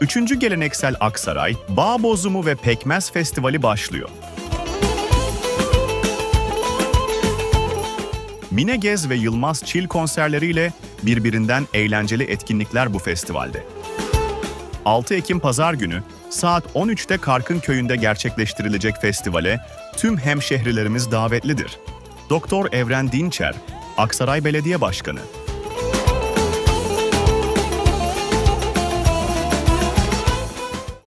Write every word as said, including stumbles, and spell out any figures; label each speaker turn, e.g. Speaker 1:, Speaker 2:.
Speaker 1: Üçüncü geleneksel Aksaray, Bağ Bozumu ve Pekmez Festivali başlıyor. Mine Gez ve Yılmaz Çil konserleriyle birbirinden eğlenceli etkinlikler bu festivalde. altı Ekim Pazar günü saat on üçte Karkın Köyü'nde gerçekleştirilecek festivale tüm hemşehrilerimiz davetlidir. Doktor Evren Dinçer, Aksaray Belediye Başkanı,